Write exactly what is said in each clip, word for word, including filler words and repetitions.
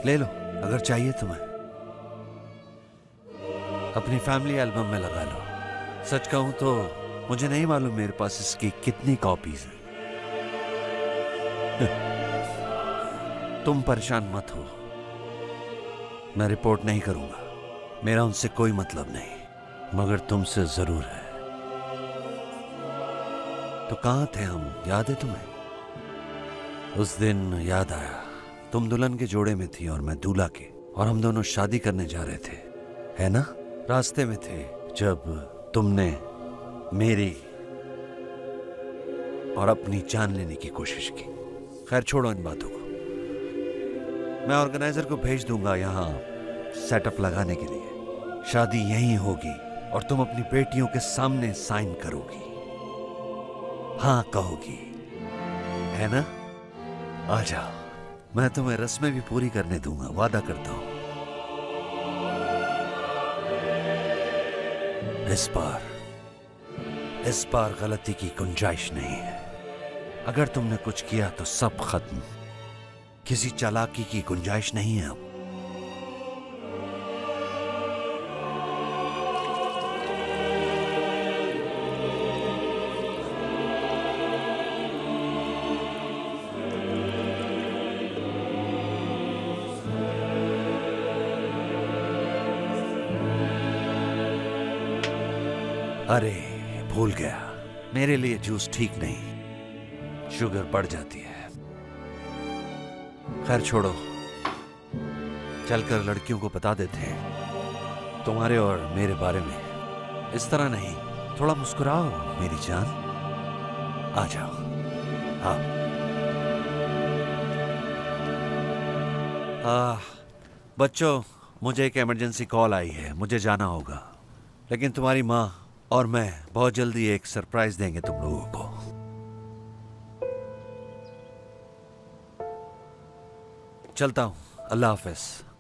ले लो अगर चाहिए तुम्हें। अपनी फैमिली एल्बम में लगा लो। सच कहूं तो मुझे नहीं मालूम मेरे पास इसकी कितनी कॉपीज हैं। तुम परेशान मत हो, मैं रिपोर्ट नहीं करूंगा। मेरा उनसे कोई मतलब नहीं, मगर तुमसे जरूर है। तो कहां थे हम, याद है तुम्हें? उस दिन याद आया, तुम दुल्हन के जोड़े में थी और मैं दूल्हा के, और हम दोनों शादी करने जा रहे थे, है ना? रास्ते में थे जब तुमने मेरी और अपनी जान लेने की कोशिश की। खैर छोड़ो इन बातों को। मैं ऑर्गेनाइजर को भेज दूंगा यहां सेटअप लगाने के लिए। शादी यहीं होगी और तुम अपनी बेटियों के सामने साइन करोगी, हाँ कहोगी, है ना? आ जाओ, मैं तुम्हें रस्में भी पूरी करने दूंगा, वादा करता हूं। इस बार इस बार गलती की गुंजाइश नहीं है। अगर तुमने कुछ किया तो सब खत्म, किसी चालाकी की गुंजाइश नहीं है अब। अरे भूल गया, मेरे लिए जूस ठीक नहीं, शुगर बढ़ जाती है। खैर छोड़ो, चलकर लड़कियों को बता देते हैं तुम्हारे और मेरे बारे में। इस तरह नहीं, थोड़ा मुस्कुराओ मेरी जान, आ जाओ। हाँ आ, बच्चों, मुझे एक इमरजेंसी कॉल आई है, मुझे जाना होगा। लेकिन तुम्हारी माँ और मैं बहुत जल्दी एक सरप्राइज देंगे तुम लोगों को। चलता हूं, अल्लाह हाफिज।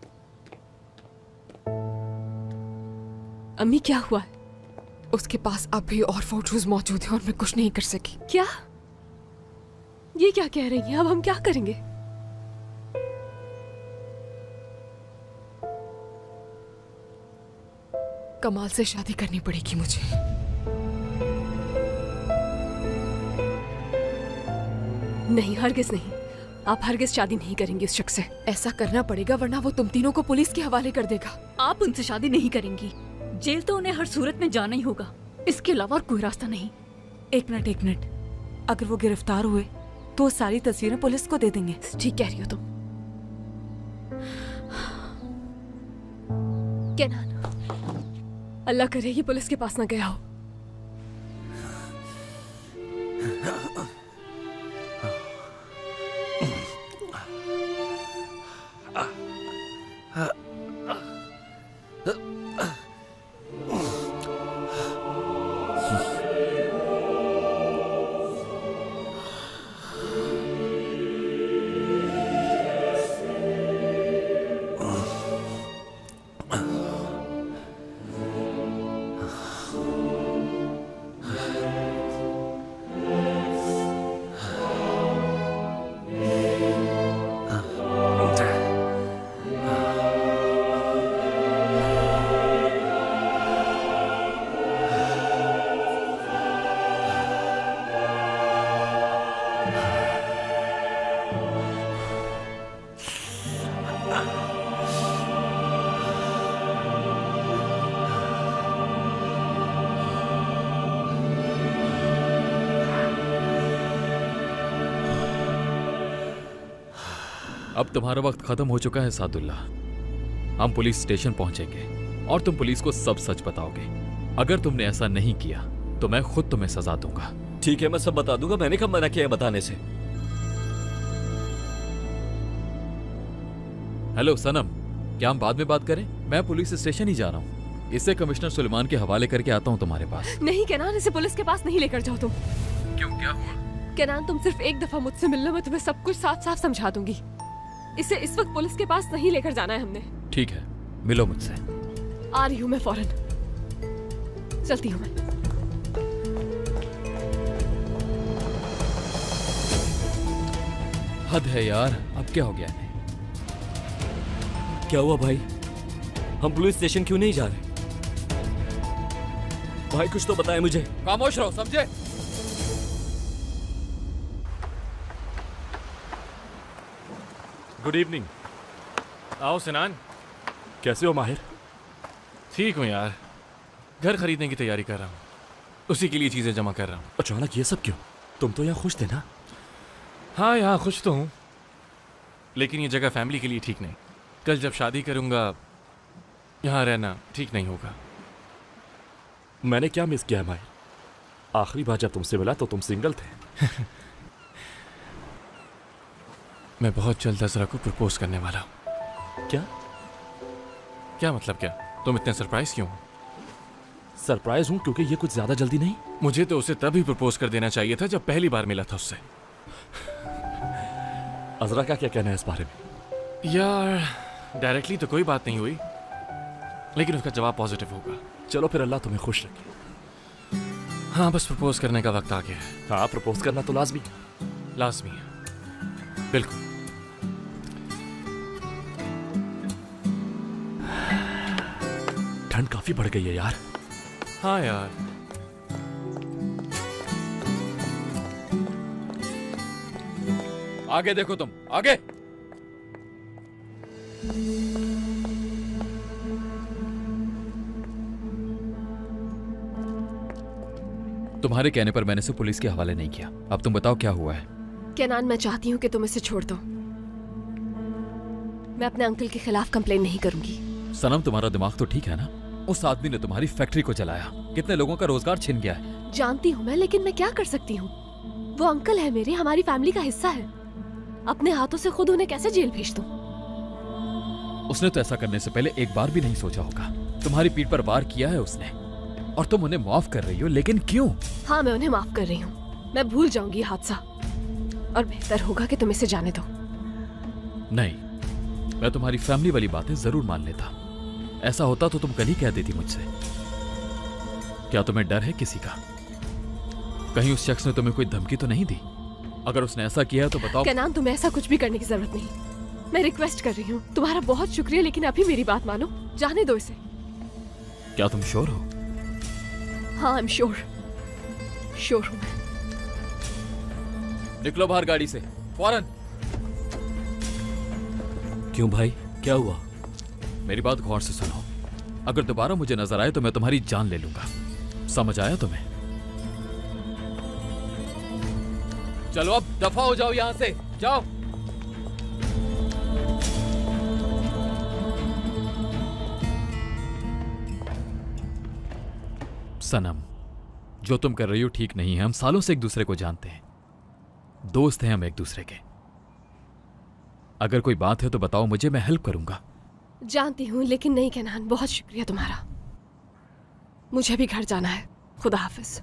अम्मी क्या हुआ है? उसके पास अभी और फोटोज मौजूद हैं और मैं कुछ नहीं कर सकी। क्या? ये क्या कह रही हैं? अब हम क्या करेंगे? कमाल से शादी करनी पड़ेगी मुझे। नहीं, हरगिज नहीं। आप हरगिज शादी नहीं करेंगी उस शख्स से। ऐसा करना पड़ेगा वरना वो तुम तीनों को पुलिस के हवाले कर देगा। आप उनसे शादी नहीं करेंगी, जेल तो उन्हें हर सूरत में जाना ही होगा, इसके अलावा और कोई रास्ता नहीं। एक मिनट एक मिनट, अगर वो गिरफ्तार हुए तो सारी तस्वीरें पुलिस को दे देंगे। ठीक कह रही हो तुम। केनान, अल्लाह करे ये पुलिस के पास ना गया हो। अब तुम्हारा वक्त खत्म हो चुका है सादुल्ला। हम पुलिस स्टेशन पहुंचेंगे और तुम पुलिस को सब सच बताओगे। अगर तुमने ऐसा नहीं किया तो मैं खुद तुम्हें सजा दूंगा। ठीक है, मैं सब बता दूंगा। मैंने कब मना किया बताने से? हेलो सनम, क्या हम बाद में बात करें? मैं पुलिस स्टेशन ही जा रहा हूँ। इसे कमिश्नर सुलेमान के हवाले करके आता हूँ तुम्हारे पास। नहीं केनान, इसे पुलिस के पास नहीं लेकर जाओ तुम। क्यों, क्या हुआ? केनान, तुम सिर्फ एक दफा मुझसे मिल लो, मैं तुम्हें सब कुछ साफ साफ समझा दूंगी। इसे इस वक्त पुलिस के पास नहीं लेकर जाना है हमने। ठीक है, मिलो मुझसे। आ रही हूँ मैं फौरन। चलती हूँ मैं। हद है यार, अब क्या हो गया इन्हें? क्या हुआ भाई? हम पुलिस स्टेशन क्यों नहीं जा रहे? भाई कुछ तो बताए मुझे। खामोश रहो, समझे? Good evening. आओ सिनान। कैसे हो माहिर? ठीक हूँ यार, घर खरीदने की तैयारी कर रहा हूँ, उसी के लिए चीजें जमा कर रहा हूँ। अचानक ये सब क्यों? तुम तो यहाँ खुश थे ना? हाँ यहाँ खुश तो हूँ, लेकिन ये जगह फैमिली के लिए ठीक नहीं। कल जब शादी करूँगा यहाँ रहना ठीक नहीं होगा। मैंने क्या मिस किया है माहिर? आखिरी बार जब तुमसे मिला तो तुम सिंगल थे। मैं बहुत जल्द अज़रा को प्रपोज करने वाला हूँ। क्या? क्या मतलब क्या? तुम इतने सरप्राइज क्यों हो? सरप्राइज हूँ क्योंकि ये कुछ ज्यादा जल्दी नहीं। मुझे तो उसे तभी प्रपोज कर देना चाहिए था जब पहली बार मिला था उससे। अज़रा का क्या कहना है इस बारे में? यार डायरेक्टली तो कोई बात नहीं हुई, लेकिन उसका जवाब पॉजिटिव होगा। चलो फिर अल्लाह तुम्हें खुश रखे। हाँ बस प्रपोज करने का वक्त आ गया है। हाँ प्रपोज करना तो लाजमी लाजमी है, बिल्कुल। ठंड काफी बढ़ गई है यार। हाँ यार, आगे देखो तुम, आगे। तुम्हारे कहने पर मैंने इसे पुलिस के हवाले नहीं किया। अब तुम बताओ क्या हुआ है? केनान, मैं चाहती हूँ कि तुम इसे छोड़ दो। मैं अपने अंकल के खिलाफ कंप्लेन नहीं करूंगी। सनम, तुम्हारा दिमाग तो ठीक है ना? उस आदमी ने तुम्हारी फैक्ट्री को जलाया, कितने लोगों का रोजगार छिन गया है। जानती हूँ मैं, लेकिन मैं क्या कर सकती हूँ? वो अंकल है मेरे, हमारी फैमिली का हिस्सा है। अपने हाथों से खुद उन्हें कैसे जेल भेज दूं? उसने तो ऐसा करने से पहले एक बार भी नहीं सोचा होगा। तुम्हारी पीठ पर वार किया है उसने, और तुम उन्हें माफ कर रही हो, लेकिन क्यों? हाँ मैं उन्हें माफ कर रही हूँ। मैं भूल जाऊंगी ये हादसा, और बेहतर होगा कि तुम इसे जाने दो। नहीं, मैं तुम्हारी फैमिली वाली बातें जरूर मान लेता। ऐसा होता तो तुम कल ही कह देती मुझसे। क्या तुम्हें डर है किसी का? कहीं उस शख्स ने तुम्हें कोई धमकी तो नहीं दी? अगर उसने ऐसा किया तो बताओ। केनान, तुम्हें ऐसा कुछ भी करने की जरूरत नहीं। मैं रिक्वेस्ट कर रही हूँ, तुम्हारा बहुत शुक्रिया, लेकिन अभी मेरी बात मानो, जाने दो इसे। क्या तुम श्योर हो? हाँ आई एम श्योर, श्योर हूँ मैं। निकलो बाहर गाड़ी से, फौरन। क्यों भाई, क्या हुआ? मेरी बात गौर से सुनो। अगर दोबारा मुझे नजर आए तो मैं तुम्हारी जान ले लूंगा। समझ आया तुम्हें? चलो अब दफा हो जाओ यहां से, जाओ। सनम, जो तुम कर रही हो ठीक नहीं है। हम सालों से एक दूसरे को जानते हैं, दोस्त हैं हम एक दूसरे के। अगर कोई बात है तो बताओ मुझे, मैं हेल्प करूंगा। जानती हूँ, लेकिन नहीं केनान, बहुत शुक्रिया तुम्हारा। मुझे भी घर जाना है। खुदा हाफिज।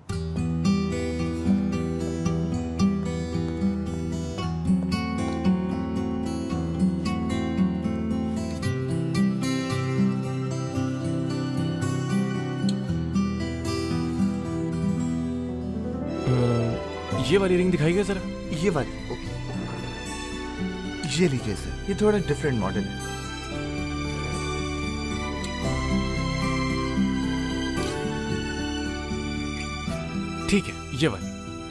ये वाली रिंग दिखाइएगा जरा। ये वाली, ओके। ये लीजिए सर, ये थोड़ा डिफरेंट मॉडल है। ठीक है, ये वाली।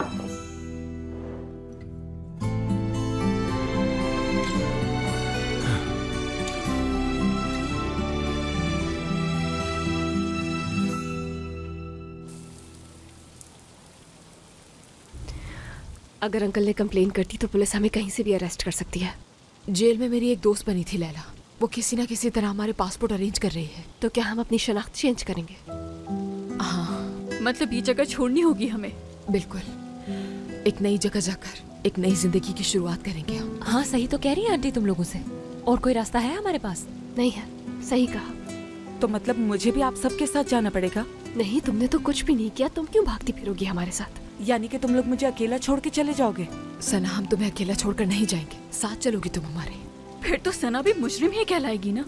अगर अंकल ने कंप्लेन कर दी तो पुलिस हमें कहीं से भी अरेस्ट कर सकती है। जेल में मेरी एक दोस्त बनी थी लैला, वो किसी ना किसी तरह हमारे पासपोर्ट अरेंज कर रही है। तो क्या हम अपनी शनाख्त चेंज करेंगे? हाँ मतलब ये जगह छोड़नी होगी हमें? बिल्कुल, एक नई जगह जाकर एक नई जिंदगी की शुरुआत करेंगे हम। हाँ सही तो कह रही है आंटी तुम लोगों से। और कोई रास्ता है हमारे पास? नहीं है। सही कहा। तो मतलब मुझे भी आप सबके साथ जाना पड़ेगा? नहीं, तुमने तो कुछ भी नहीं किया, तुम क्यों भागती फिरोगी हमारे साथ? यानी कि तुम लोग मुझे अकेला छोड़ के चले जाओगे? सना, हम तुम्हें अकेला छोड़कर नहीं जाएंगे, साथ चलोगी तुम हमारे। फिर तो सना भी मुजरिम ही कहलाएगी ना।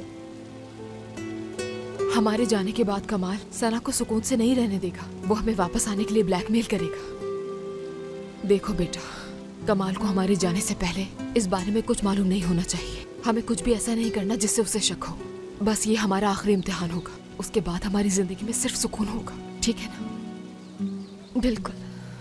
हमारे जाने के बाद कमाल सना को सुकून से नहीं रहने देगा। वो हमें वापस आने के लिए ब्लैकमेल करेगा। देखो बेटा, कमाल को हमारे जाने से पहले इस बारे में कुछ मालूम नहीं होना चाहिए। हमें कुछ भी ऐसा नहीं करना जिससे उसे शक हो। बस ये हमारा आखिरी इम्तिहान होगा, उसके बाद हमारी जिंदगी में सिर्फ सुकून होगा, ठीक है ना? बिल्कुल।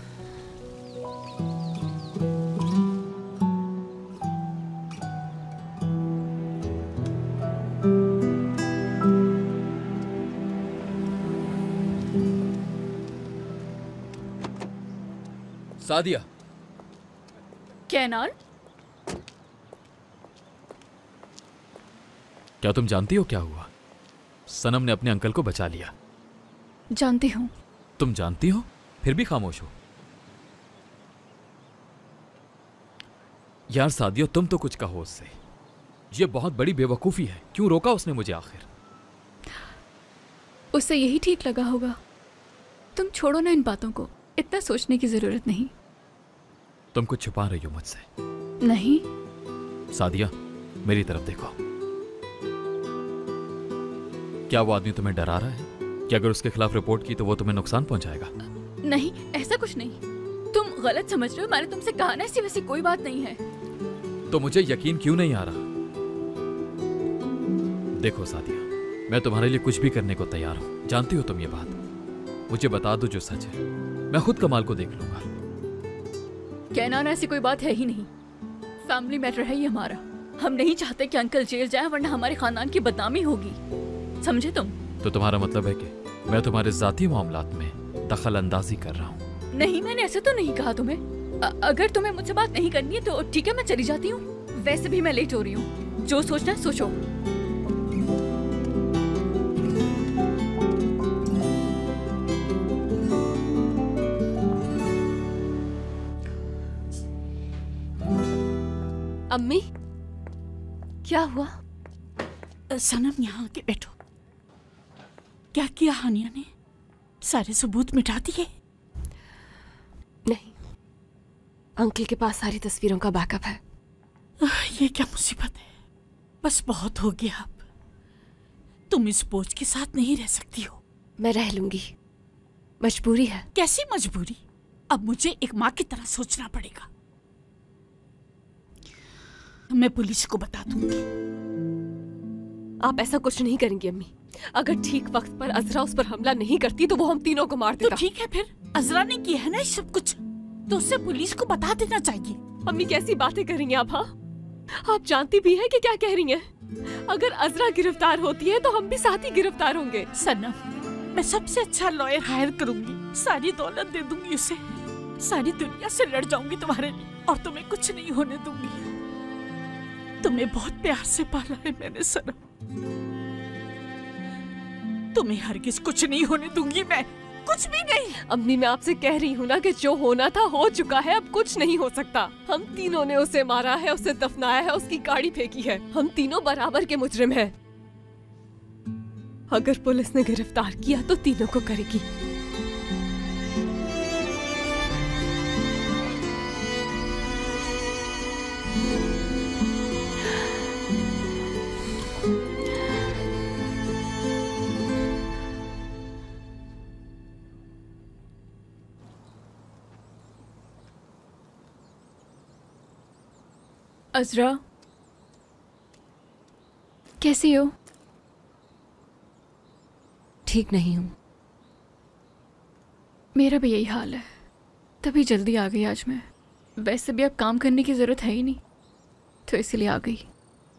सादिया। कैनाल, क्या तुम जानती हो क्या हुआ? सनम ने अपने अंकल को बचा लिया। जानती हूँ। तुम जानती हो फिर भी खामोश हो? यार सादिया, तुम तो कुछ कहो उससे। ये बहुत बड़ी बेवकूफी है। क्यों रोका उसने मुझे आखिर? उससे यही ठीक लगा होगा। तुम छोड़ो ना इन बातों को, इतना सोचने की जरूरत नहीं। तुम कुछ छुपा रही हो मुझसे। नहीं। सादिया, मेरी तरफ देखो। क्या वो आदमी तुम्हें डरा रहा है कि अगर उसके खिलाफ रिपोर्ट की तो वो तुम्हें नुकसान पहुंचाएगा? नहीं, ऐसा कुछ नहीं। तुम गलत समझ रहे हो। मैंने तुमसे कहा ना, ऐसी वैसी कोई बात नहीं है। तो मुझे यकीन क्यों नहीं आ रहा? देखो सादिया, मैं तुम्हारे लिए कुछ भी करने को तैयार हूं। जानती हो तुम ये बात। मुझे बता दो जो सच है, मैं खुद कमाल को देख लूंगा। कहना ना, ऐसी कोई बात है ही नहीं। फैमिली मैटर है ये हमारा। हम नहीं चाहते कि अंकल जेल जाए, वरना हमारे खानदान की बदनामी होगी। समझे तुम? तो तुम्हारा मतलब है कि मैं तुम्हारे जाती मामलात में दखल अंदाजी कर रहा हूँ? नहीं, मैंने ऐसे तो नहीं कहा तुम्हें। अ- अगर तुम्हें मुझसे बात नहीं करनी है तो ठीक है, मैं चली जाती हूँ। वैसे भी मैं लेट हो रही हूँ। जो सोचना है सोचो। अम्मी, क्या हुआ? सनम, यहाँ आके बैठो। क्या किया हानिया ने? सारे सबूत मिटा दिए? नहीं, अंकल के पास सारी तस्वीरों का बैकअप है। ये क्या मुसीबत है। बस बहुत हो गया अब। तुम इस बोझ के साथ नहीं रह सकती हो। मैं रह लूंगी, मजबूरी है। कैसी मजबूरी? अब मुझे एक माँ की तरह सोचना पड़ेगा। मैं पुलिस को बता दूंगी। आप ऐसा कुछ नहीं करेंगी अम्मी। अगर ठीक वक्त पर अजरा उस पर हमला नहीं करती तो वो हम तीनों को मार देता। तो ठीक है, फिर अजरा ने किया है ना सब कुछ, तो उससे पुलिस को बता देना चाहिए। अम्मी, कैसी बातें कर रही हैं आप? हाँ, आप जानती भी हैं कि क्या कह रही हैं। अगर अजरा गिरफ्तार होती है तो हम भी साथ ही गिरफ्तार होंगे। सनम, मैं सबसे अच्छा लॉयर हायर करूंगी, सारी दौलत दे दूंगी उसे, सारी दुनिया से लड़ जाऊंगी तुम्हारे लिए, और तुम्हें कुछ नहीं होने दूंगी। तुम्हें बहुत प्यार से पाला है मैंने सनम। तुम्हें हरगिज कुछ नहीं होने दूंगी मैं, कुछ भी नहीं। अम्मी, मैं आपसे कह रही हूँ ना कि जो होना था हो चुका है, अब कुछ नहीं हो सकता। हम तीनों ने उसे मारा है, उसे दफनाया है, उसकी गाड़ी फेंकी है। हम तीनों बराबर के मुजरिम हैं। अगर पुलिस ने गिरफ्तार किया तो तीनों को करेगी। अजरा, कैसी हो? ठीक नहीं हूँ। मेरा भी यही हाल है, तभी जल्दी आ गई आज मैं। वैसे भी अब काम करने की जरूरत है ही नहीं, तो इसलिए आ गई।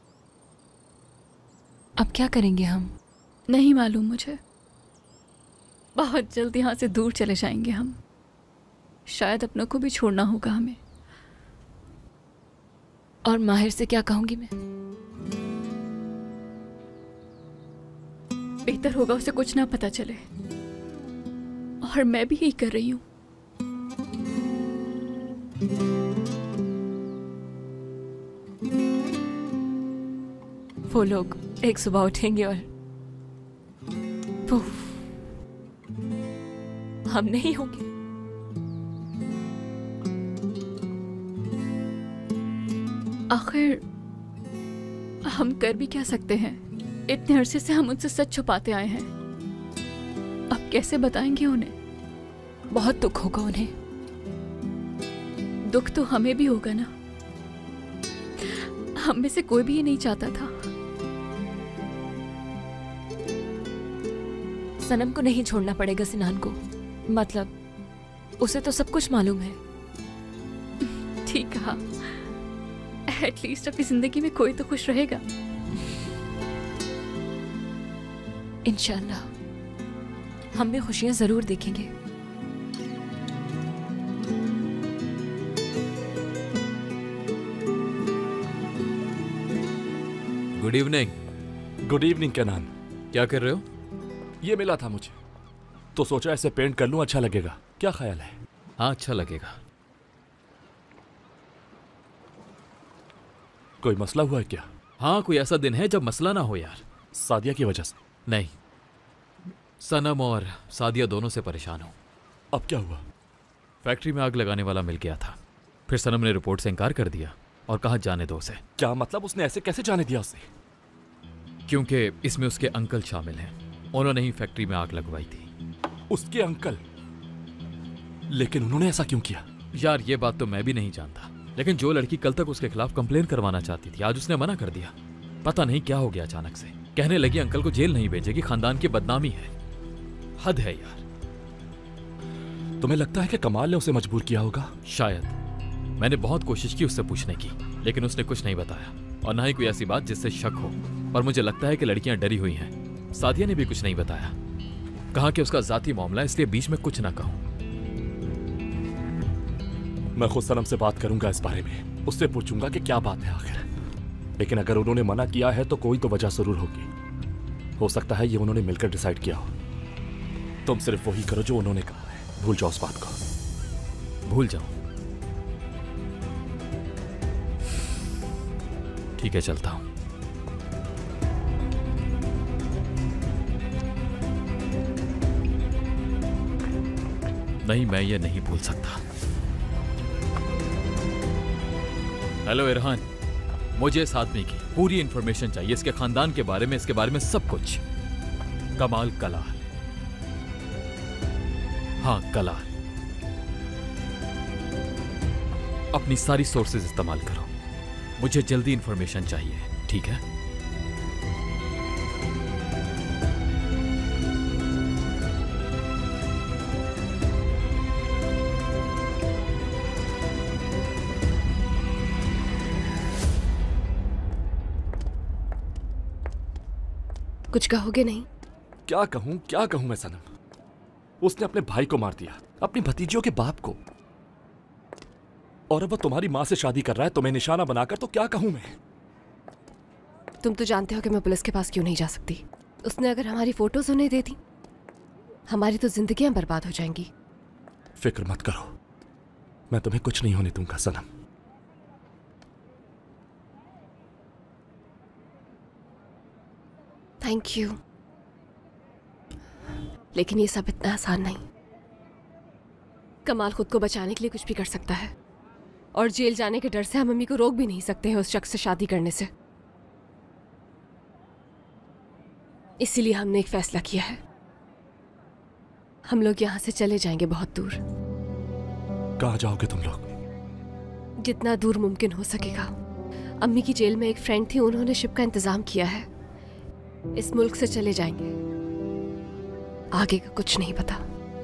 अब क्या करेंगे हम? नहीं मालूम मुझे। बहुत जल्द यहाँ से दूर चले जाएंगे हम। शायद अपनों को भी छोड़ना होगा हमें। और माहिर से क्या कहूंगी मैं? बेहतर होगा उसे कुछ ना पता चले, और मैं भी यही कर रही हूँ। वो लोग एक सुबह उठेंगे और पुफ, हम नहीं होंगे। आखिर हम कर भी क्या सकते हैं? इतने अरसे से हम उनसे सच छुपाते आए हैं। अब कैसे बताएंगे उन्हें? बहुत दुख होगा उन्हें। दुख तो हमें भी होगा ना। हम में से कोई भी ये नहीं चाहता था। सनम को नहीं छोड़ना पड़ेगा सिनान को, मतलब उसे तो सब कुछ मालूम है। ठीक कहा, एटलीस्ट अपनी जिंदगी में कोई तो खुश रहेगा। इंशाल्लाह हम भी खुशियां जरूर देखेंगे। Good evening. Good evening Kenan. क्या कर रहे हो? ये मिला था मुझे तो सोचा ऐसे पेंट कर लूं, अच्छा लगेगा। क्या ख्याल है? हाँ अच्छा लगेगा। कोई मसला हुआ है क्या? हाँ कोई ऐसा दिन है जब मसला ना हो यार। सादिया की वजह से? नहीं, सनम और सादिया दोनों से परेशान हूं। अब क्या हुआ? फैक्ट्री में आग लगाने वाला मिल गया था, फिर सनम ने रिपोर्ट से इनकार कर दिया और कहा जाने दो उसे। क्या मतलब? उसने ऐसे कैसे जाने दिया उसे? क्योंकि इसमें उसके अंकल शामिल हैं, उन्होंने ही फैक्ट्री में आग लगवाई थी। उसके अंकल? लेकिन उन्होंने ऐसा क्यों किया? यार ये बात तो मैं भी नहीं जानता, लेकिन जो लड़की कल तक उसके खिलाफ कंप्लेन करवाना चाहती थी आज उसने मना कर दिया। पता नहीं क्या हो गया अचानक से। कहने लगी अंकल को जेल नहीं भेजेगी, खानदान की बदनामी है। हद है यार। तुम्हें लगता है कि कमाल ने उसे मजबूर किया होगा? शायद। मैंने बहुत कोशिश की उससे पूछने की, लेकिन उसने कुछ नहीं बताया और ना ही कोई ऐसी बात जिससे शक हो। पर मुझे लगता है कि लड़कियां डरी हुई हैं। सादिया ने भी कुछ नहीं बताया, कहा कि उसका जाती मामला इसलिए बीच में कुछ ना कहूं। मैं खुद सनम से बात करूंगा इस बारे में, उससे पूछूंगा कि क्या बात है आखिर। लेकिन अगर उन्होंने मना किया है तो कोई तो वजह जरूर होगी। हो सकता है ये उन्होंने मिलकर डिसाइड किया हो। तुम सिर्फ वही करो जो उन्होंने कहा है, भूल जाओ उस बात को। भूल जाओ? ठीक है चलता हूं। नहीं मैं ये नहीं भूल सकता। हेलो इरहान, मुझे इस आदमी की पूरी इंफॉर्मेशन चाहिए, इसके खानदान के बारे में, इसके बारे में सब कुछ। कमाल कलाल। हाँ कलाल। अपनी सारी सोर्सेज इस्तेमाल करो, मुझे जल्दी इंफॉर्मेशन चाहिए, ठीक है? कुछ कहोगे नहीं? क्या कहूं क्या कहूं मैं सनम? उसने अपने भाई को मार दिया, अपनी भतीजियों के बाप को, और अब वो तुम्हारी मां से शादी कर रहा है तुम्हें निशाना बनाकर। तो क्या कहूं मैं? तुम तो जानते हो कि मैं पुलिस के पास क्यों नहीं जा सकती। उसने अगर हमारी फोटोज उन्हें दे दी, हमारी तो जिंदगियां बर्बाद हो जाएंगी। फिक्र मत करो, मैं तुम्हें कुछ नहीं होने दूंगा सनम। थैंक यू, लेकिन ये सब इतना आसान नहीं। कमाल खुद को बचाने के लिए कुछ भी कर सकता है, और जेल जाने के डर से हम मम्मी को रोक भी नहीं सकते हैं उस शख्स से शादी करने से। इसीलिए हमने एक फैसला किया है, हम लोग यहाँ से चले जाएंगे बहुत दूर। कहाँ जाओगे तुम लोग? जितना दूर मुमकिन हो सकेगा। अम्मी की जेल में एक फ्रेंड थी, उन्होंने शिप का इंतजाम किया है। इस मुल्क से चले जाएंगे, आगे का कुछ नहीं पता।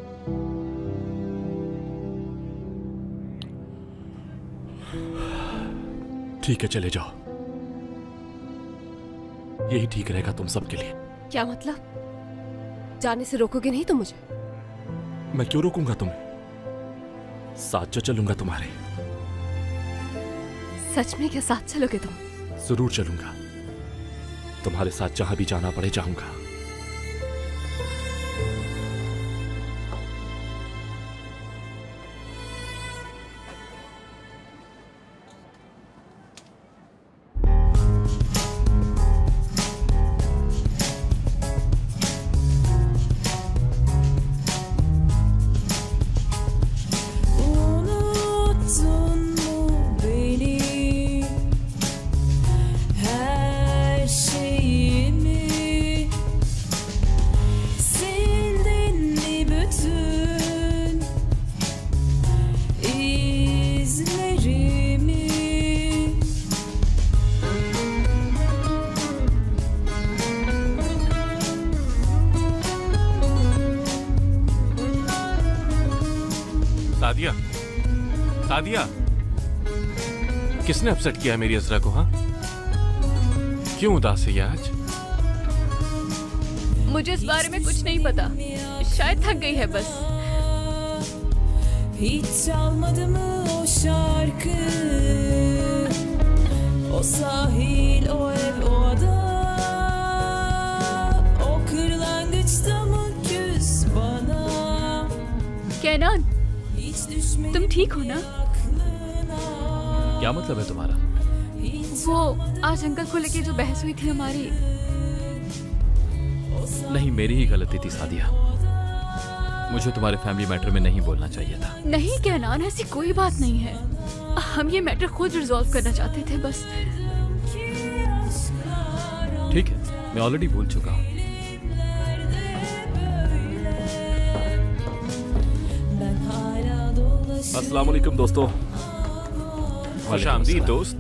ठीक है चले जाओ, यही ठीक रहेगा तुम सबके लिए। क्या मतलब? जाने से रोकोगे नहीं तुम मुझे? मैं क्यों रोकूंगा तुम्हें? साथ जो चलूंगा तुम्हारे। सच में क्या साथ चलोगे तुम? जरूर चलूंगा, तुम्हारे साथ जहां भी जाना पड़े जाऊंगा। Her şeyimi सादिया, किसने अपसेट किया मेरी अजरा को? हाँ, क्यों उदास है ये आज? मुझे इस बारे में कुछ नहीं पता, शायद थक गई है बस। Hiç çalmadı mı o şarkı? O sahil, o ev, o ada, o kırlangıçta mı küs bana? Kenan, तुम ठीक हो ना? क्या मतलब है तुम्हारा? वो आज अंकल को लेके जो बहस हुई थी हमारी। नहीं, मेरी ही गलती थी सादिया, मुझे तुम्हारे फैमिली मैटर में नहीं बोलना चाहिए था। नहीं कैनान, ऐसी कोई बात नहीं है, हम ये मैटर खुद रिजॉल्व करना चाहते थे बस। ठीक है, मैं ऑलरेडी भूल चुका हूँ। अस्सलाम वालेकुम दोस्तों। खुशामदीद दोस्त।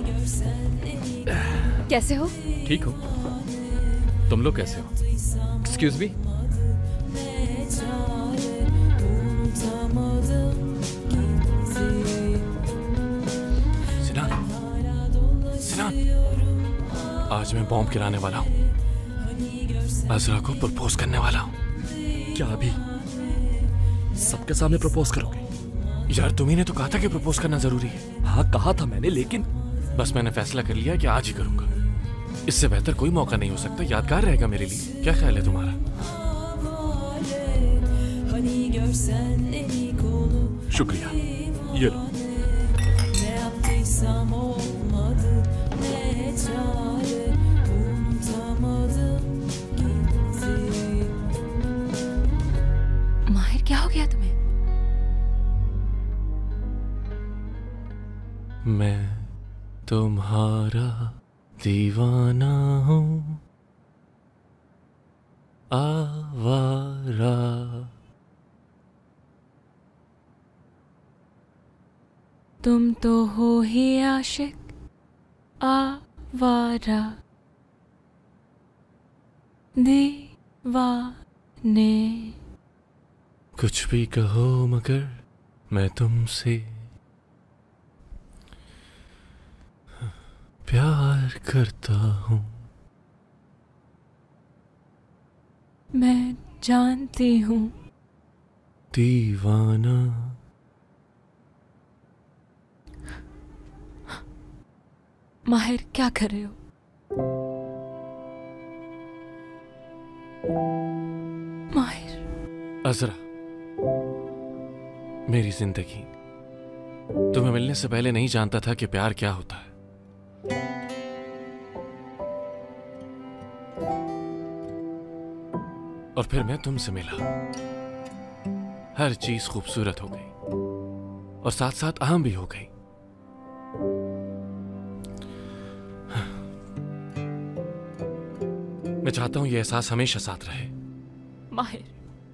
कैसे हो? ठीक हो, तुम लोग कैसे हो? Excuse me. सिनान, सिनान, आज मैं बॉम्ब गिराने वाला हूँ, अजरा को प्रपोज करने वाला हूँ। क्या अभी सबके सामने प्रपोज करोगे? यार तुम्ही ने तो कहा था कि प्रपोज करना जरूरी है। हाँ कहा था मैंने, लेकिन बस मैंने फैसला कर लिया कि आज ही करूंगा। इससे बेहतर कोई मौका नहीं हो सकता, यादगार रहेगा मेरे लिए। क्या ख्याल है तुम्हारा? शुक्रिया, ये लो। माहिर, क्या हो गया तुम्हें? मैं तुम्हारा दीवाना हूँ, आवारा। तुम तो हो ही आशिक आवारा दीवाने। कुछ भी कहो मगर मैं तुमसे प्यार करता हूँ। मैं जानती हूँ दीवाना। माहिर, क्या कर रहे हो? माहिर। अजरा, मेरी जिंदगी, तुम्हें मिलने से पहले नहीं जानता था कि प्यार क्या होता है। और फिर मैं तुमसे मिला, हर चीज खूबसूरत हो गई और साथ साथ अहम भी हो गई। मैं चाहता हूं यह एहसास हमेशा साथ रहे। माहिर,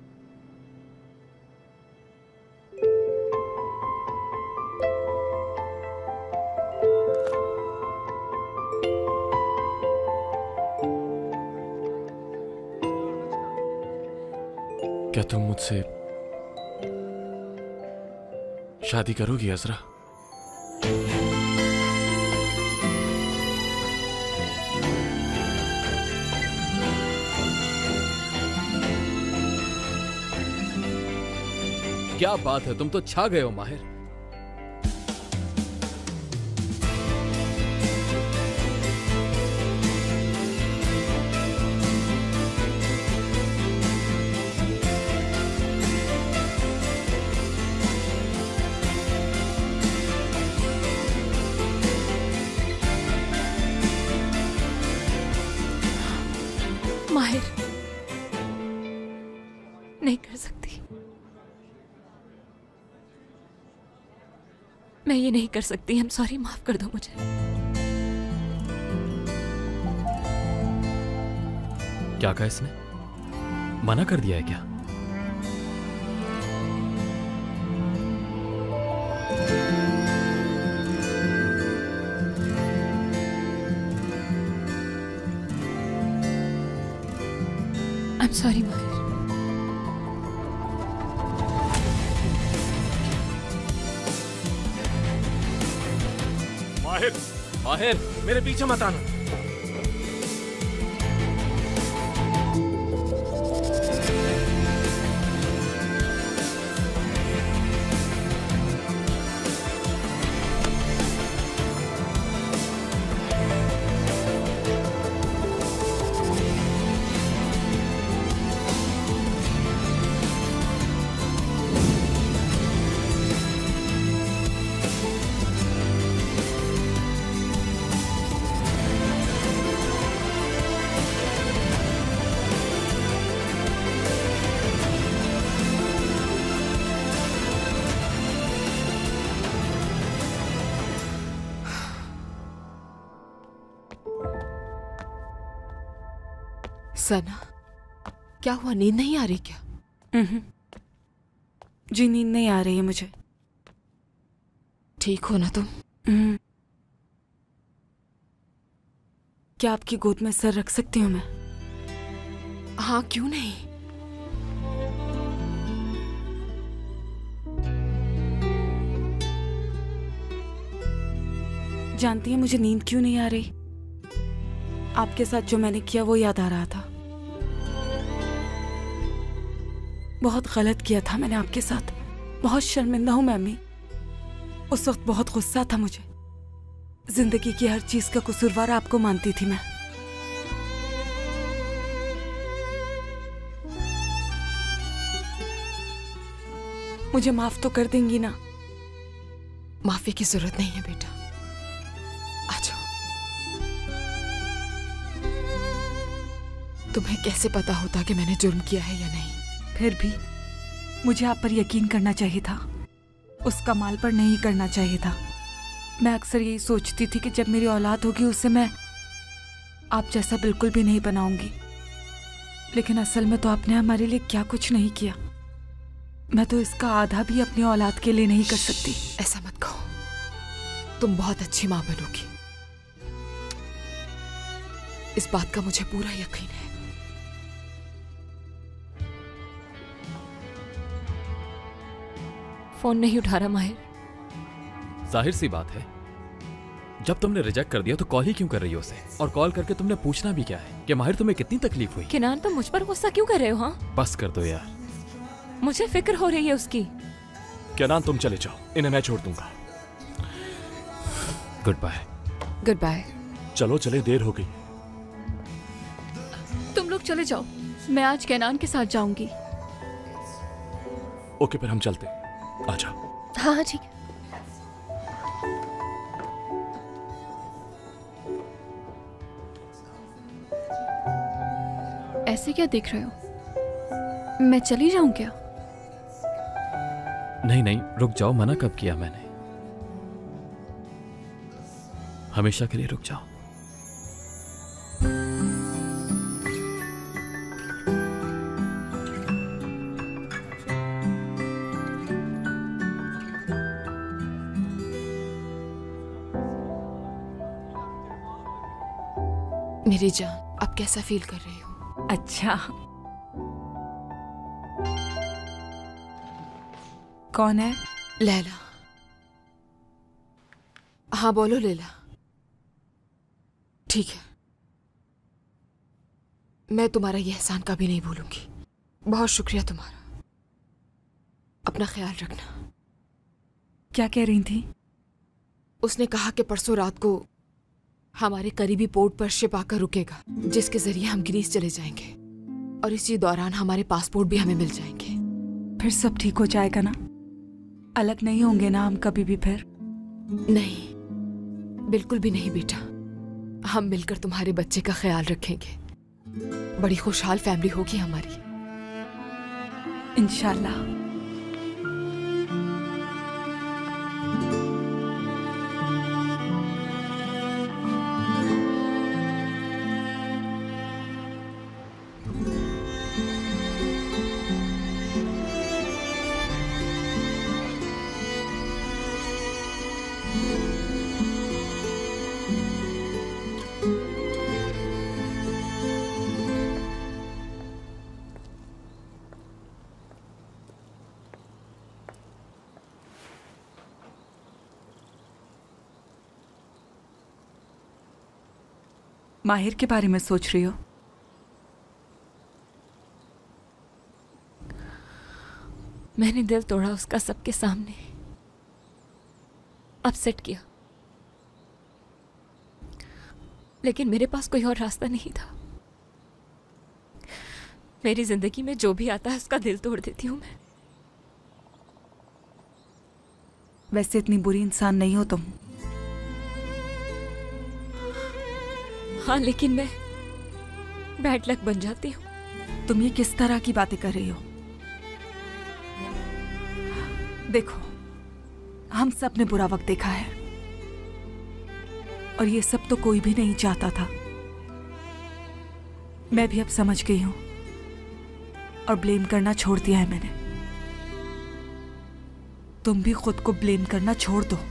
क्या तुम मुझसे शादी करोगी अजरा? क्या बात है, तुम तो छा गए हो माहिर। माहिर, नहीं कर सकती, मैं ये नहीं कर सकती। आई एम सॉरी, माफ कर दो मुझे। क्या कहा इसने? मना कर दिया है क्या? आई एम सॉरी माहिर। माहिर, मेरे पीछे मत आना। सना, क्या हुआ? नींद नहीं आ रही क्या? जी नींद नहीं आ रही है मुझे। ठीक हो ना तुम? क्या आपकी गोद में सर रख सकती हूँ मैं? हाँ, क्यों नहीं। जानती है मुझे नींद क्यों नहीं आ रही? आपके साथ जो मैंने किया वो याद आ रहा था। बहुत गलत किया था मैंने आपके साथ। बहुत शर्मिंदा हूं मैं अम्मी। उस वक्त बहुत गुस्सा था मुझे। जिंदगी की हर चीज का कसूरवार आपको मानती थी मैं। मुझे माफ तो कर देंगी ना? माफी की जरूरत नहीं है बेटा, आ जाओ। तुम्हें कैसे पता होता कि मैंने जुर्म किया है या नहीं? फिर भी मुझे आप पर यकीन करना चाहिए था, उस कमाल पर नहीं करना चाहिए था। मैं अक्सर यही सोचती थी कि जब मेरी औलाद होगी उसे मैं आप जैसा बिल्कुल भी नहीं बनाऊंगी, लेकिन असल में तो आपने हमारे लिए क्या कुछ नहीं किया। मैं तो इसका आधा भी अपनी औलाद के लिए नहीं कर सकती। ऐसा मत कहो, तुम बहुत अच्छी माँ बनोगी, इस बात का मुझे पूरा यकीन है। फोन नहीं उठा रहा माहिर। जाहिर सी बात है, जब तुमने रिजेक्ट कर दिया तो कॉल ही क्यों कर रही हो उसे? और कॉल करके तुमने पूछना भी क्या है कि माहिर तुम्हें कितनी तकलीफ हुई? किनान, तुम मुझ पर गुस्सा क्यों कर रहे हो? हाँ, बस कर दो यार, मुझे फिक्र हो रही है उसकी। किनान तुम चले जाओ, इन्हें मैं छोड़ दूंगा। Goodbye. Goodbye. चलो चले, देर हो गई। तुम लोग चले जाओ, मैं आज कैनान के साथ जाऊंगी। ओके, फिर हम चलते। आ जाओ। हाँ हाँ ठीक है। ऐसे क्या देख रहे हो? मैं चली जाऊं क्या? नहीं नहीं, रुक जाओ। मना कब किया मैंने? हमेशा के लिए रुक जाओ। मेरी जान, अब कैसा फील कर रही हो? अच्छा, कौन है? लैला। हाँ बोलो लैला। ठीक है, मैं तुम्हारा ये एहसान कभी नहीं भूलूंगी। बहुत शुक्रिया तुम्हारा। अपना ख्याल रखना। क्या कह रही थी? उसने कहा कि परसों रात को हमारे करीबी पोर्ट पर शिप आकर रुकेगा, जिसके जरिए हम ग्रीस चले जाएंगे, और इसी दौरान हमारे पासपोर्ट भी हमें मिल जाएंगे। फिर सब ठीक हो जाएगा ना? अलग नहीं होंगे ना हम कभी भी फिर? नहीं, बिल्कुल भी नहीं बेटा। हम मिलकर तुम्हारे बच्चे का ख्याल रखेंगे। बड़ी खुशहाल फैमिली होगी हमारी, इंशाल्लाह। माहिर के बारे में सोच रही हो? मैंने दिल तोड़ा उसका सबके सामने, अपसेट किया, लेकिन मेरे पास कोई और रास्ता नहीं था। मेरी जिंदगी में जो भी आता है उसका दिल तोड़ देती हूँ मैं। वैसे इतनी बुरी इंसान नहीं हो तुम। हाँ, लेकिन मैं बैड लक बन जाती हूँ। तुम ये किस तरह की बातें कर रही हो? देखो, हम सब ने बुरा वक्त देखा है और ये सब तो कोई भी नहीं चाहता था। मैं भी अब समझ गई हूं और ब्लेम करना छोड़ दिया है मैंने। तुम भी खुद को ब्लेम करना छोड़ दो।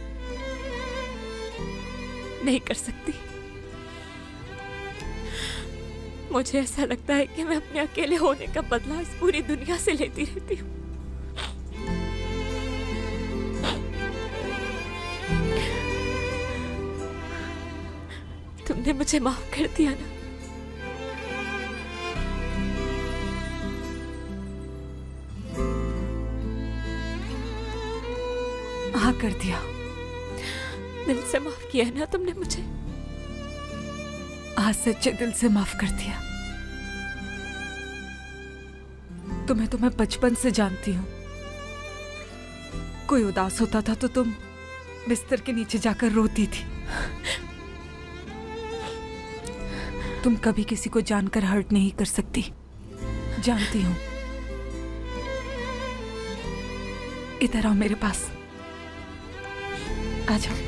नहीं कर सकती। मुझे ऐसा लगता है कि मैं अपने अकेले होने का बदला इस पूरी दुनिया से लेती रहती हूँ। तुमने मुझे माफ कर दिया ना? हाँ, कर दिया। दिल से माफ किया है ना तुमने मुझे? आज सच्चे दिल से माफ कर दिया। तुम्हें तो मैं बचपन से जानती हूँ। कोई उदास होता था तो तुम बिस्तर के नीचे जाकर रोती थी। तुम कभी किसी को जानकर हर्ट नहीं कर सकती, जानती हूँ। इधर आओ मेरे पास, आ जाओ।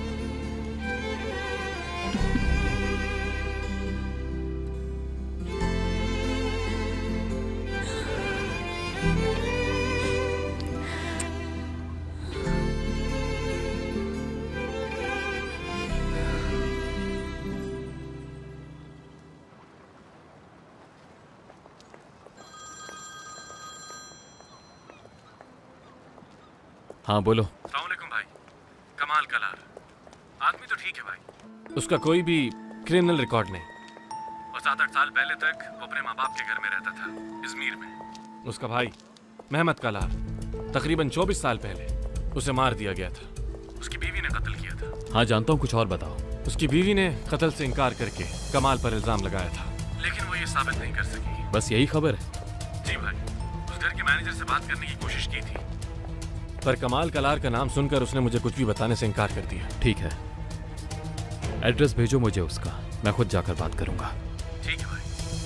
हाँ बोलो। अस्सलामुअलैकुम भाई। कमाल कलार आदमी तो ठीक है भाई, उसका कोई भी क्रिमिनल रिकॉर्ड नहीं और सात आठ साल पहले तक वो अपने माँ बाप के घर में रहता था इजमीर में। उसका भाई मेहमद कलार तकरीबन चौबीस साल पहले उसे मार दिया गया था। उसकी बीवी ने कत्ल किया था। हाँ जानता हूँ, कुछ और बताओ। उसकी बीवी ने कत्ल से इनकार करके कमाल पर इल्जाम लगाया था, लेकिन वो ये साबित नहीं कर सकी। बस यही खबर है? जी भाई, उस घर के मैनेजर से बात करने की कोशिश की थी पर कमाल कलार का नाम सुनकर उसने मुझे कुछ भी बताने से इनकार कर दिया। ठीक है, एड्रेस भेजो मुझे उसका, मैं खुद जाकर बात करूंगा। ठीक है भाई।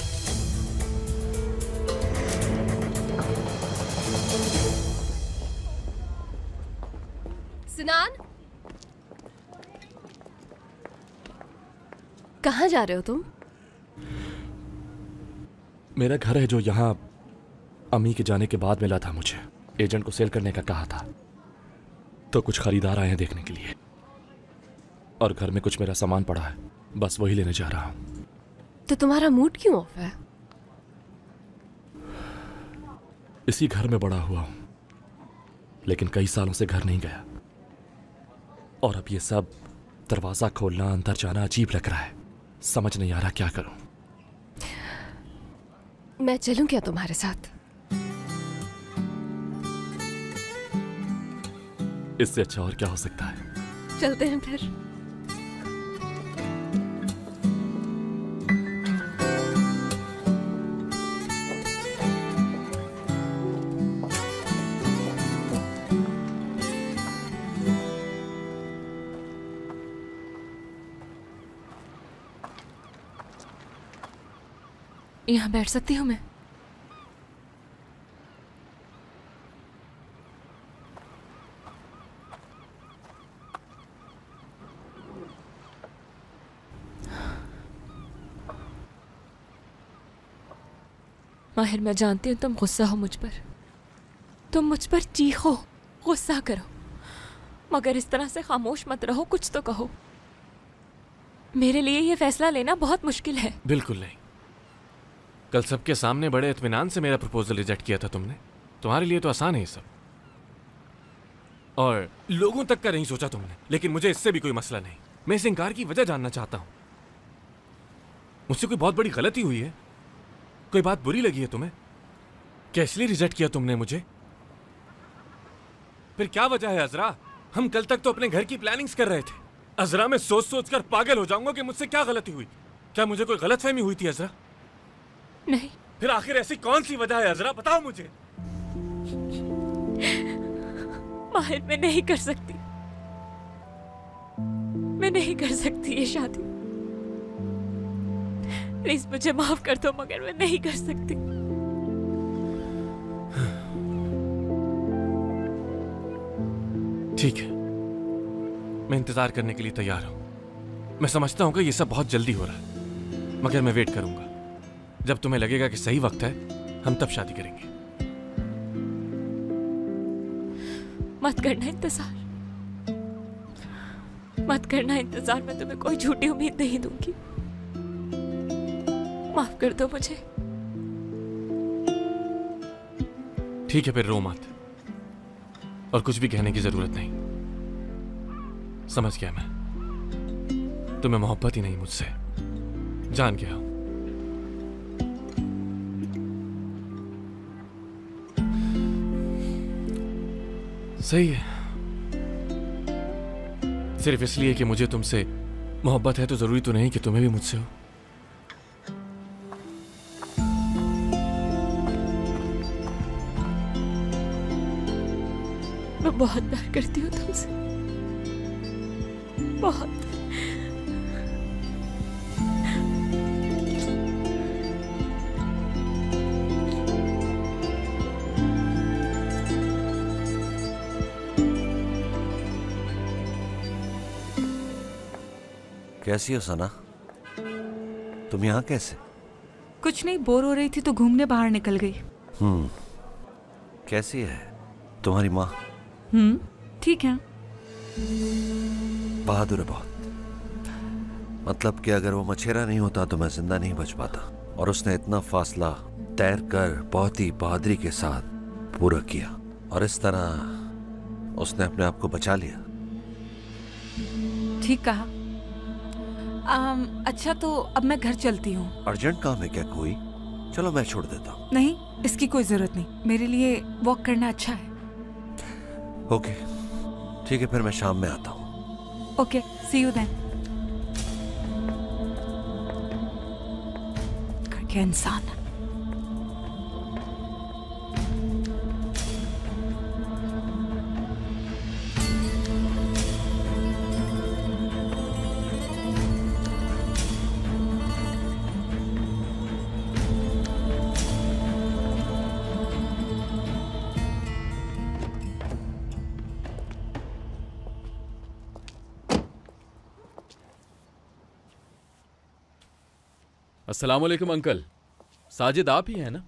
सिनान, कहाँ जा रहे हो तुम? मेरा घर है जो यहाँ अम्मी के जाने के बाद मिला था मुझे। एजेंट को सेल करने का कहा था तो कुछ खरीदार आए हैं देखने के लिए और घर में कुछ मेरा सामान पड़ा है, बस वही लेने जा रहा हूं। तो तुम्हारा मूड क्यों ऑफ है? इसी घर में बड़ा हुआ हूं लेकिन कई सालों से घर नहीं गया और अब ये सब दरवाजा खोलना अंदर जाना अजीब लग रहा है। समझ नहीं आ रहा क्या करूं। मैं चलूं क्या तुम्हारे साथ? इससे अच्छा और क्या हो सकता है। चलते हैं फिर। यहाँ बैठ सकती हूँ मैं? माहिर, मैं जानती हूँ तुम गुस्सा हो मुझ पर, तुम मुझ पर चीखो, गुस्सा करो, मगर इस तरह से खामोश मत रहो, कुछ तो कहो। मेरे लिए ये फैसला लेना बहुत मुश्किल है। बिल्कुल नहीं। कल सबके सामने बड़े इत्मीनान से मेरा प्रपोजल रिजेक्ट किया था तुमने। तुम्हारे लिए तो आसान है ये सब, और लोगों तक का नहीं सोचा तुमने। लेकिन मुझे इससे भी कोई मसला नहीं। मैं इस इनकार की वजह जानना चाहता हूँ। मुझसे कोई बहुत बड़ी गलती हुई है? कोई बात बुरी लगी है तुम्हें? क्या इसलिए रिजेक्ट किया तुमने मुझे? फिर क्या वजह है अजरा? हम कल तक तो अपने घर की प्लानिंग्स कर रहे थे। अजरा, मैं सोच सोच कर पागल हो जाऊंगा कि मुझसे क्या गलती हुई। क्या मुझे कोई गलतफहमी हुई थी अजरा? नहीं। फिर आखिर ऐसी कौन सी वजह है अजरा, बताओ मुझे। माहिर, मैं नहीं कर सकती, मैं नहीं कर सकती ये शादी। प्लीज मुझे माफ कर दो, मगर मैं नहीं कर सकती। ठीक है, मैं इंतजार करने के लिए तैयार हूं। मैं समझता हूं कि ये सब बहुत जल्दी हो रहा है, मगर मैं वेट करूंगा। जब तुम्हें लगेगा कि सही वक्त है, हम तब शादी करेंगे। मत करना इंतजार, मत करना इंतजार। मैं तुम्हें कोई झूठी उम्मीद नहीं दूंगी। माफ कर दो मुझे। ठीक है, फिर रो मत और कुछ भी कहने की जरूरत नहीं। समझ गया मैं, तुम्हें मोहब्बत ही नहीं मुझसे, जान गया हूं। सही है। सिर्फ इसलिए कि मुझे तुमसे मोहब्बत है तो जरूरी तो नहीं कि तुम्हें भी मुझसे हो। मैं बहुत प्यार करती हूँ तुमसे, बहुत। कैसी हो सना? तुम यहाँ कैसे? कुछ नहीं, बोर हो रही थी तो घूमने बाहर निकल गई। हम्म कैसी है तुम्हारी माँ? हम्म ठीक है। बहादुर है बहुत। मतलब कि अगर वो मछेरा नहीं होता तो मैं जिंदा नहीं बच पाता, और उसने इतना फासला तैर कर बहुत ही बहादुरी के साथ पूरा किया, और इस तरह उसने अपने आप को बचा लिया। ठीक कहा। आम, अच्छा तो अब मैं घर चलती हूँ। अर्जेंट काम है क्या कोई? चलो मैं छोड़ देता हूँ। नहीं, इसकी कोई जरूरत नहीं, मेरे लिए वॉक करना अच्छा है। ओके ठीक है, फिर मैं शाम में आता हूँ। Okay, see you then. क्या इंसान है। अस्सलाम वालेकुम अंकल, साजिद आप ही हैं ना?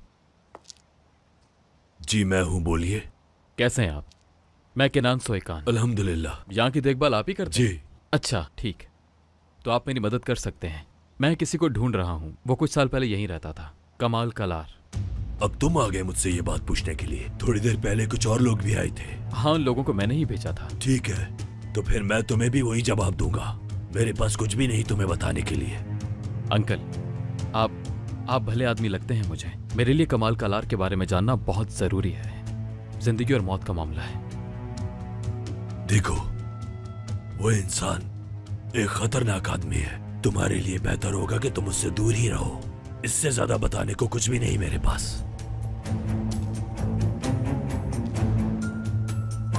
जी मैं हूं, बोलिए। कैसे हैं आप? मैं केनान सोएकान। अल्हम्दुलिल्लाह। यहाँ की देखभाल आप ही करते जी। हैं? अच्छा ठीक, तो आप मेरी मदद कर सकते हैं। मैं किसी को ढूंढ रहा हूँ, वो कुछ साल पहले यहीं रहता था, कमाल कलार। अब तुम आ गए मुझसे ये बात पूछने के लिए? थोड़ी देर पहले कुछ और लोग भी आए थे। हाँ, उन लोगों को मैंने ही भेजा था। ठीक है, तो फिर मैं तुम्हें भी वही जवाब दूंगा। मेरे पास कुछ भी नहीं तुम्हें बताने के लिए। अंकल आप आप भले आदमी लगते हैं मुझे। मेरे लिए कमाल कलार के बारे में जानना बहुत जरूरी है। जिंदगी और मौत का मामला है। देखो, वो इंसान एक खतरनाक आदमी है। तुम्हारे लिए बेहतर होगा कि तुम उससे दूर ही रहो। इससे ज्यादा बताने को कुछ भी नहीं मेरे पास।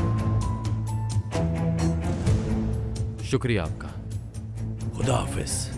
शुक्रिया आपका। खुदा हाफिज।